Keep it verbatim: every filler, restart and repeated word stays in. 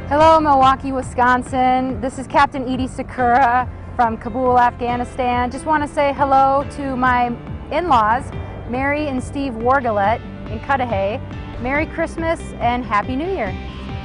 Hello, Milwaukee, Wisconsin. This is Captain Eydie Sakura from Kabul, Afghanistan. Just want to say hello to my in-laws, Mary and Steve Wargalet in Cudahy. Merry Christmas and Happy New Year.